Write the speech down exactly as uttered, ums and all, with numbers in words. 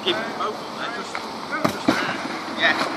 keep them both on there, just, just there. Yeah.